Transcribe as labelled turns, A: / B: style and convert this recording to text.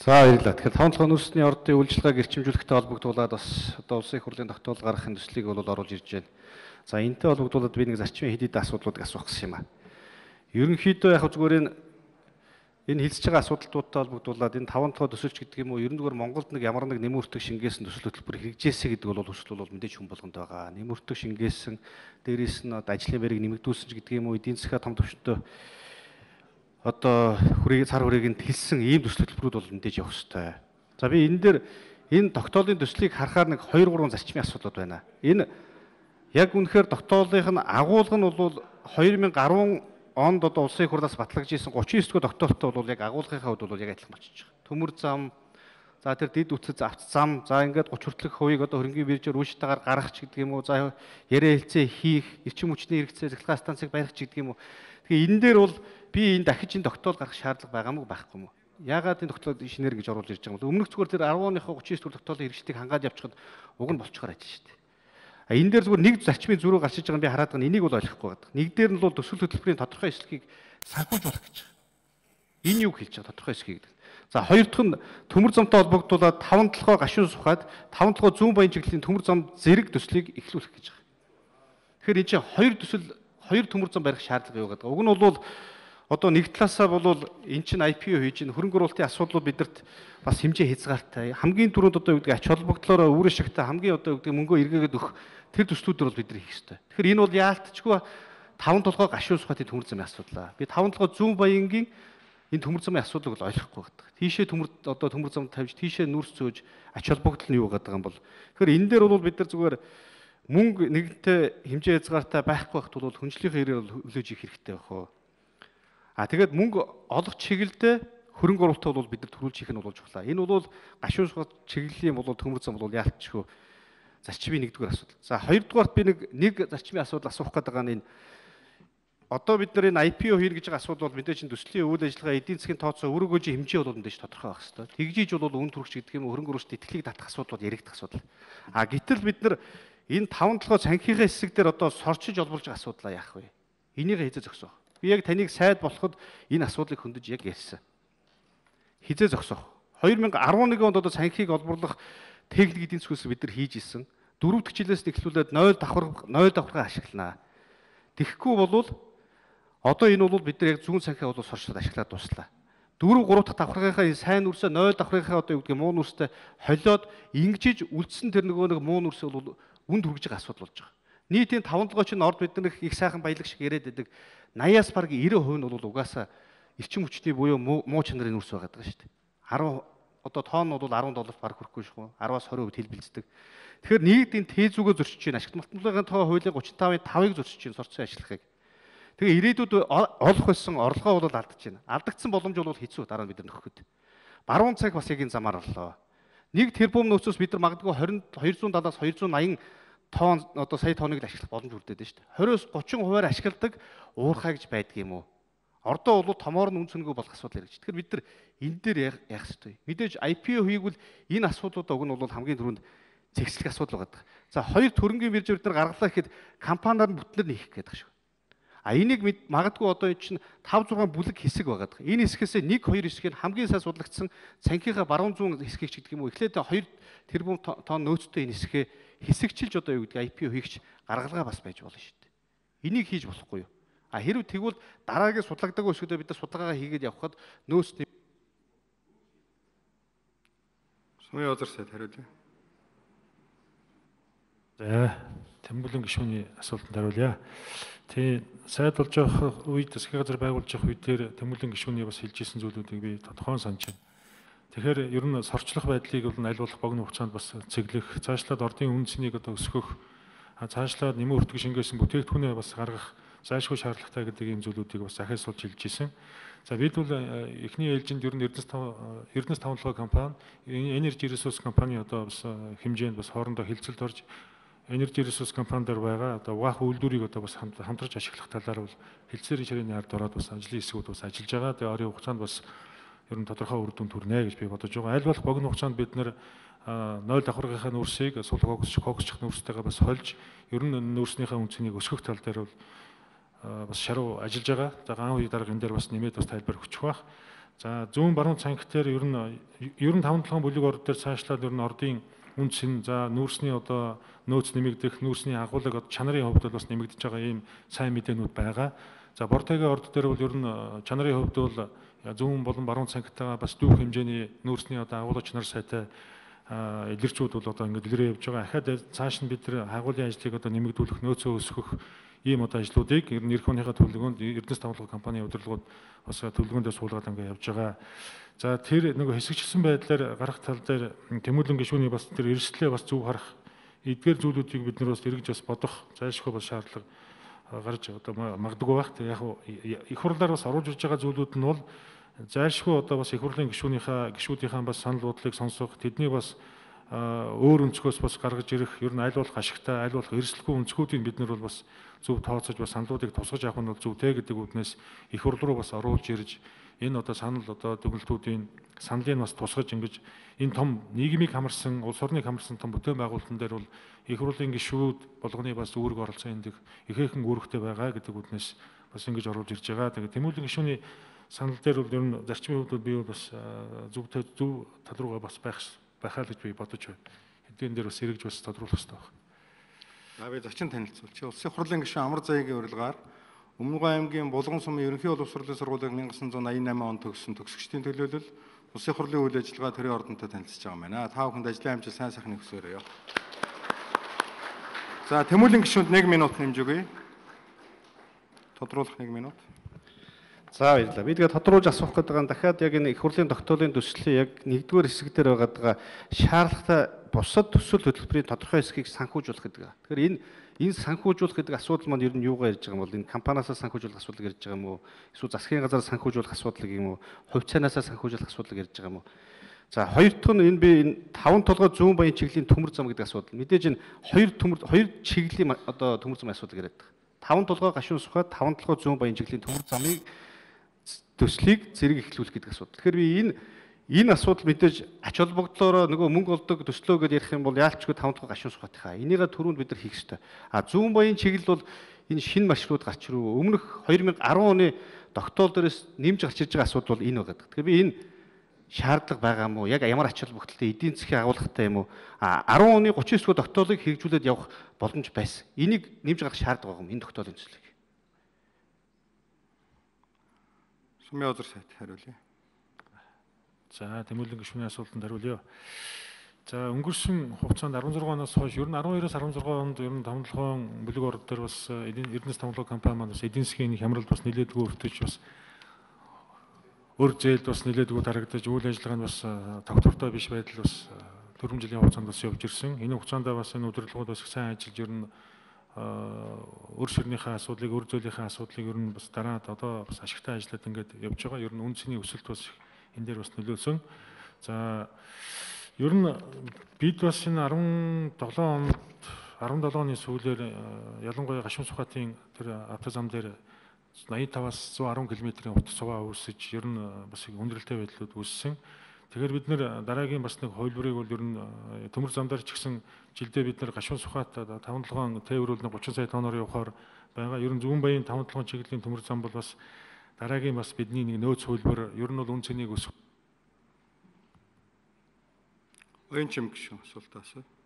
A: За баярлалаа. Тэгэхээр 5 нөөцний ордын үйлчилгээг эрчимжүүлэхтэй холбогдуулаад бас одоо улсын их хурлын тогтоол гаргахын төслийг бол оруулж ирж байна. За энэтэй холбогдуулаад би нэг зарчмын хэд хэдэн асуудлуудыг асуух гэсэн юм аа. Ерөнхийдөө яг зүгээр энэ хэлсэж байгаа асуудалтуудтай холбогдуулаад энэ 5 төсөлч гэдэг юм уу ер нь зүгээр Монголд нэг ямар нэг нэмүртэг шингээсэн төсөл хөтөлбөр хэрэгжээсэ гэдэг бол хүсэл бол мэдээж хүн болгонд байгаа. Нэмүртэг шингээсэн, дээрээс нь ажлын байрыг нэмэгдүүлсэн ч гэдэг юм уу эдийн засгийн том төвчөнтэй одоо цар хүрээг нь хэлсэн ийм төсөл хөтөлбөрүүд бол мэдээж явах ёстой. За би энэ дээр энэ тогтоолын төслийг харахаар нэг 2 3 зарчмын асуудлууд байна. Энэ яг үнэхээр тогтоолынх нь агуулга нь бол 2010 онд одоо улсын их хурлаас батлагдж исэн 39 дэх тогтоолтой бол яг агуулгынхаа хувьд бол яг адилхан болчихж байгаа. Төмөр зам, за тэр дэд үтцэд авц зам, за ингээд 30 хүртэлх хувийг одоо хөрөнгөний биржээр үйлчлэгээр гаргах ч гэдэг юм уу, за яриа хэлцээ хийх, эрчим хүчний хэрэгцээ цахилгаан станцыг барих ч гэдэг юм уу. Тэгэхээр энэ дээр бол би энэ дахиж энэ тогтоол гаргах шаардлага байгаа мó байхгүй мó. Яагаад энэ тогтоол шинээр гэж оруулж ирж байгаа юм бол өмнөх зүгээр тэр 10 оныхоо 39 дэх тогтоолын хэрэгжлийг хангаад явчихад уг нь болчихоор ажил шүү дээ. Энэ дээр зүгээр нэг зарчмын зөрүү гарч иж байгаа нь би хараад байгаа энийг бол ойлгохгүй байна. Нэг дээр нь бол төсөл хөтөлбөрийн тодорхой эслэгийг санхүүж болох гэж байгаа. Энэ юу хэлж байгаа тодорхой эслэгийг. За хоёр дахь нь төмөр замтай холбогдуулаад 5 толгой гашуун сухаад 5 толгой зүүн баян чиглэлийн төмөр зам зэрэг төслийг эхлүүлэх гэж байгаа. Тэгэхээр энэ чинь хоёр төмөр зам барих шаардлага юу гэдэг. Уг нь бол одоо нэг талаасаа бол эн чинь IPO хийж ин хөрөнгө оруулалтын асуудлууд бидэрт бас хэмжээ хязгаартай. Хамгийн түрүүнд одоо юу гэдэг ач холбогдлоор өөрийн шигтэй хамгийн одоо юу гэдэг мөнгөө эргээгээд өгөх тэр төслүүдээр бол бид нар хийх ёстой. Тэгэхээр энэ бол яалтчгүй 5 толгой гашуун сухатын төмөр замын асуудал. Би 5 толгой зүүн баянгийн энэ төмөр замын асуудлыг бол ойлгохгүй байдаг. Тийшээ төмөр зам тавьж тийшээ нүрс зөөж ач холбогдол нь юу гэдэг юм бол. Тэгэхээр энэ дээр бол бид нар зүгээр мөнгө нэгэнтээ хэмжээ хязгаартай байхгүй байхад бол хүнчлэлийн хэрээр хөлөөж их хэрэгтэй байх уу. Тэгээд мөнгө олох чиглэлдээ хөрөнгө оруулалтаа бол бид нар төрүүлж хийх нь болж байна. Энэ бол гашуун сухад чиглэлийн бол төмөр зам бол яалтчгүй зарчмын нэгдүгээр асуудал. За хоёрдугаарт би нэг зарчмын асуудал асуух гэдэг байгаа нь энэ одоо бид нар энэ IPO хийнэ гэж байгаа асуудал бол мэдээж төслийн үйл ажиллагаа эдийн засгийн тооцоо өрөөгөөж хэмжээ бол мэдээж тодорхой байх хэрэгтэй. Тэгжиж бол үн төрөгч гэдэг юм хөрөнгө оруулалт итгэлийг татах асуудал бол яригдах асуудал. Гэтэл бид нар энэ 5 толгой цанхийнхаа хэсэг дээр одоо сорчиж олболж байгаа асуудлаа яах вэ? Энийг хязээ зогсоох. Би яг таныг сайд болоход энэ асуудлыг хөндөж яг ярьсан. Хизээ зогсоох. 2011 онд одоо цанхийг олборлох техник эдийн засгаас бид нар хийж исэн. 4 дахь жилээс эхлүүлээд 0 давхаргаа ашигланаа. Тэгэхгүй бол одоо энэ бол бид нар яг зүүн цанхаа бол сорчлоод ашиглаад дуслаа. 3 дахь давхаргынхаа сайн нүрсээ 0 давхаргынхаа одоо юу гэдэг муу нүрстэй холиод ингэжиж үлдсэн тэр нэг муу нүрс бол үнд хүргэж байгаа асуудал болж байгаа. Нийтийн 5 толгой чинь орд бид нар их сайхан баялаг шиг яриад байдаг. 80-аас бараг 90% нь бол угаасаа эрчим хүчний буюу муу чанарын нүрс байгаа даа шүү дээ. 10 одоо тоон нь бол $10 бараг хүрэхгүй шүү. 10-аас 20% хэлбэлцдэг. Тэгэхээр нийгдийн тээзүүгөө зөрчиж байна. Ашигт малтмлагын тоо хуулийн 35-5-ыг зөрчиж байна сорцсон ажиллахыг. Тэгээ ирээдүйд олох байсан орлогоо бол алдаж байна. Алдагдсан боломж бол хэцүү дараа нь бид нар нөхөхөд. Баруун цаг бас яг энэ замаар орлоо. 1 тэрбум нөөцөөс бид нар магадгүй 270-аас 280 тонн одоо сая тонныг л ашиглах боломж үлдээд байна шүү дээ. 20-оос 30% ашигладаг уурхай гэж байдаг юм уу? Ордоо бол томоор нь үнцөнгөө болох асуудал хэрэгж. Тэгэхээр бид нар энэ дээр яах ёстой. Мэдээж IPO хийгвэл энэ асуудлуудаа уг нь бол хамгийн түрүүнд цэгцлэх асуудал байгаа. За хоёр төрөнгийн бирж бид нар гаргалаа гэхэд компаниар нь бүтнээр нээх гэдэг шүү. Энийг магадгүй одоо энэ чинь 5-6 бүлэг хэсэг байгаа. Энэ хэсгээс 1-2 хэсгийг хамгийн сайн судлагдсан цанхийнхаа баруун зүүн хэсгийг ч гэдэг юм уу. Эхлээд 2 тэрбум тонн нөөцтэй энэ хэсгээ хэсэгчилж одоо юу гэдэг IPO хийгч гаргалгаа бас байж болно шүү дээ. Энийг хийж болохгүй юу? Хэрвээ тэгвэл дараагийн судлагдаагүй хэсгүүдээ бид нар судалгаагаа хийгээд явхад нөөцний
B: Сумын язар сайд хариулъя.
C: За, Тэмбүлэн гишүүний асуултанд хариулъя. Тий, сайд болж явах үед засгийн газар байгуулж явах үедэр Тэмбүлэн гишүүний бас хэлж ирсэн зүйлүүдийг би тодорхойлон санаж байна. Тэгэхээр ер нь сорчлох байдлыг бол аль болох богино хугацаанд бас цэглэх, цаашлаад ордын үнцнийг одоо өсгөх, цаашлаад нэмэн өртөг шингээсэн бүтээгдэхүүнээ бас гаргах зайлшгүй шаардлагатай гэдэг ийм зүйлүүдийг бас ахиас суулж хэлж ирсэн. За бид бол эхний ээлжинд ер нь Эрдэнэс тавталгай компани, Energy Resource компани одоо бас хэмжээнд бас хоорондоо хилцэлд орж Energy Resource компанидар байгаа одоо угаах үйлдвэрийг одоо бас хамтарч ашиглах талаар бол хэлцээрийн ширээний ард ороод бас ажлын хэсгүүд бас ажиллаж байгаа. Тэгээ ойрын хугацаанд бас ер нь тодорхой үр дүн төрнэ гэж би бодож байгаа. Аль болох богино хугацаанд бид нэр 0 давхаргынхаа нүрсийг сул хогсчих нүрстэйгээ бас холж ер нь нүрснийхээ үнцнийг өсгөх тал дээр бол бас шаруу ажиллаж байгаа. За гаан үе дарга энэ дээр бас нэмээд бас тайлбар өгчих байх. За зүүн баруун цангтэр ер нь 5-7 бүлэг орд дээр цаашлаад ер нь ордын үнц нь за нүүрсний одоо нөөц нэмэгдэх, нүүрсний агуулга чанарын хувьд бас нэмэгдэж байгаа ийм сайн мэдээнүүд байгаа. За Бортойгийн орд дээр бол ер нь чанарын хувьд бол зүүн болон баруун цангтайгаа бас дүүх хэмжээний нүүрсний одоо агуулга чанар сайтай илэрчүүд бол одоо ингээд илэрээ явж байгаа. Ахаад цааш нь бид нар агуулгын ажлыг одоо нэмэгдүүлэх, нөөцөө өсгөх ийм одоо ажлуудыг ер нь эх хүнийхээ төлөвлөгөөнд Эрдэнэс тавталгаа компани удирдлагууд бас төлөвлөгөөндөө суулгаад ингээд явж байгаа. За тэр нөгөө хэсэгчлсэн байдлаар гарах тал дээр тэмүүлэн гишүүний бас тэр эрсдлээ бас зөв харах эдгээр зүйлүүдийг бид нар бас эргэж бас бодох зайлшгүй бас шаардлага гарч одоо магадгүй байх. Тэг яг их хурлаар бас оруулж ирж байгаа зүйлүүд нь бол зайлшгүй одоо бас их хурлын гишүүдийнхээ бас санал бодлыг сонсох, тэдний бас өөр өнцгөөс бас гаргаж ирэх, ер нь аль болох ашигтай, аль болох эрсдэлгүй өнцгүүдийг бид нар бол бас зөв тооцож бас саналуудыг тусгаж авах нь бол зөвтэй гэдэг үднээс их хурл руу бас оруулж ирж энэ одоо санал одоо дүгнэлтүүдийн саналыг бас тусгаж ингэж энэ том нийгмийг хамарсан, улс орныг хамарсан том бүтээн байгуулалтан дээр бол их хурлын гишүүд болгоны бас үүрэг оролцоо энд ихээхэн үүрэгтэй байгаа гэдэг үднээс бас ингэж оруулж ирж байгаа. Тэгээд тэмүүлэн гишүүний санал дээр бол ер нь зарчмын хувьд би бас зөв тал руугаа бас байхаа л гэж би бодож байна. Эдгээр дээр бас эргэж бас тодруулах хэрэгтэй байна.
B: Би зочин танилцуулчих. Улсын хурлын гишүүн Амар Заягийн урилгаар Өмнөгов аймгийн Булган сумын ерөнхий боловс сурлын сургуулийг 1988 онд төгссөн төгсөгчдийн төлөөлөл улсын хурлын үйл ажиллагаа төрийн ордонтой танилцж байгаа юм байна. Та бүхэнд ажлын амжилт сайн сайхныг хүсээрэй. За тэмүүлэн гишүүнд 1 минут нэмж өгье. Тодруулах 1 минут.
A: За баярлалаа. Би тэгээд тодруулж асуух гэдэг нь дахиад яг энэ их хурлын тогтоолын төслийн яг 1-р хэсэг дээр байгаа шаардлагатай бусад төсөл хөтөлбөрийн тодорхой хэсгийг санхүүжүүлэх гэдэг. Тэгэхээр энэ санхүүжүүлэх гэдэг асуудал маань ер нь юугаар ярьж байгаа юм бол энэ компаниасаа санхүүжүүлэх асуудлыг ярьж байгаа юм уу? Эсвэл засгийн газар санхүүжүүлэх асуудлыг юм уу? Хувь цаанаасаа санхүүжүүлэх асуудлыг ярьж байгаа юм уу? За хоёр дахь нь энэ би энэ 5 толгой зүүн баян чиглэлийн төмөр зам гэдэг асуудал. Мэдээж энэ хоёр чиглэлийн одоо төмөр замын асуудал яриад байгаа. 5 толгой гашуун сухад 5 толгой зүүн баян чиглэлийн төмөр замыг төслийг зэрэг эхлүүлэх гэдэг асуудал. Тэгэхээр би энэ асуудал мэдээж ач холбогдлоороо нөгөө мөнгө олдог төслөө гэдээ ярих юм бол яалчгүй 5 дахь гашуун сухатынхаа. Энийгээ түрүүнд бид нар хийх ёстой. Зүүн баян чиглэл бол энэ шинэ маршрут гарч ирв. Өмнөх 2010 оны тогтоол дээрээс нэмж гарч ирж байгаа асуудал бол энэ байгаа. Тэгэхээр би энэ шаардлага байгаа мó? Яг ямар ач холбогдолтой эдийн засгийн агуулгатай юм уу? 10 оны 39 дугаар тогтоолыг хэрэгжүүлээд явах боломж байсан. Энийг нэмж гаргах шаардлага байгаа юм энэ тогтоолын төслийг.
B: Сумын озер сайд хариулъя.
C: За тэмүүлэн гишүүний асуултанд хариулъя. За өнгөрсөн хугацаанд 16 оноос хойш ер нь 12-оос 16 онд ер нь томлогоон бүлэг орд дээр бас Эрдэнэс тавталгаа компани маань бас эдийн засгийн хямралд бас нэлээдгүй өртөж бас өр зээлд бас нэлээдгүй тарагдаж үйл ажиллагаа нь бас тогтвортой биш байдал бас 4 жилийн хугацаанд бас явж ирсэн. Энэ хугацаанд бас энэ удирдлагууд бас сайн ажиллаж ер нь өр ширнийхээ асуудлыг, өр зөөлийнхээ асуудлыг ер нь бас дараад одоо бас ашигтай ажиллаад ингээд явж байгаа. Ер нь үнцний өсөлт бас энэ дээр бас нөлөөлсөн. За ер нь бид бас энэ 17 оны сүүлээр ялангуяа гашуун сухатын тэр автозам дээр 85-аас 110 км-ийн урт цуваа үүсэж ер нь бас өндөрлөлтэй байдлууд үүссэн. Тэгэхээр бид нэр дараагийн бас нэг хувилбарыг бол ер нь төмөр замдаар ч гэсэн жилдээ бид нар гашуун сухат 5-7 тээврүүл 30 сая тонноор явахаар байгаа. Ер нь зүүн баян 5-7 чиглэлийн төмөр зам бол бас дараагийн бас бидний нэг нөөц хувилбар ер нь бол үн цэнийг өсгөх.
B: Оюун чим гишүүн асуултаас.